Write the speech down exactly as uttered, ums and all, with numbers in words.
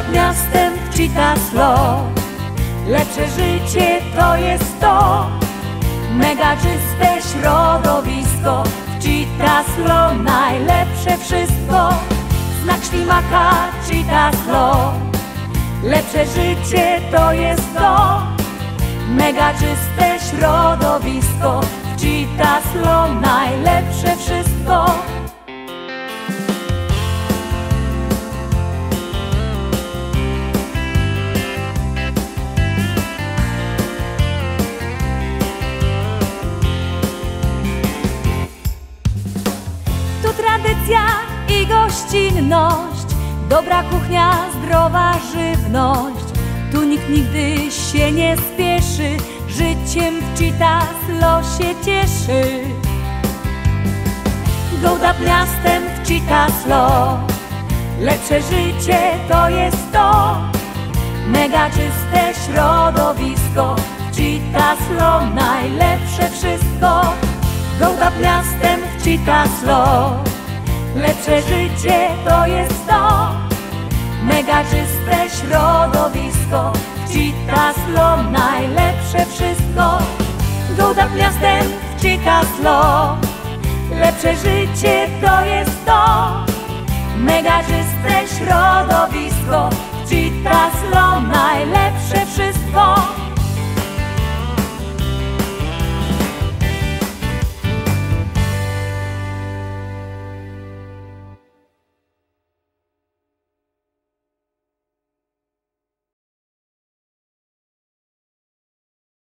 nad miastem w Citaslo. Lepsze życie to jest to, mega czyste środowisko. W Citaslo najlepsze wszystko, znak ślimaka Citaslo. Lepsze życie to jest to, mega czyste środowisko. W Citaslo najlepsze wszystko. Tu tradycja i gościnność, dobra kuchnia, zdrowa żywność. Tu nikt nigdy się nie spieszy, życiem w Citaslo się cieszy. Gołda miastem w Citaslo. Lepsze życie to jest to, mega czyste środowisko. W Citaslo najlepsze wszystko. Gołda miastem w Citaslo. Lepsze życie to jest to, mega czyste środowisko. W Citaslo najlepsze wszystko. Gołda miastem w Citaslo. Lepsze życie to jest to, mega czyste środowisko. W Citaslo najlepsze wszystko.